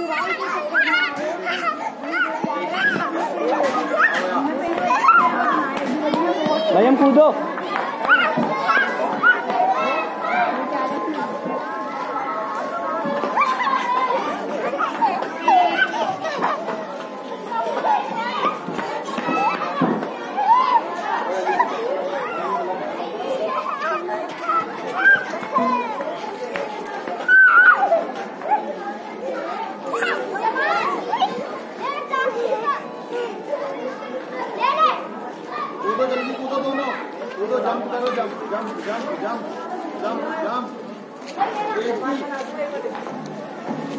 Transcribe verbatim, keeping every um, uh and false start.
भाई हम कूदो। कूदो जल्दी कूदो दोनों कूदो जंप करो jump jump jump jump jump jump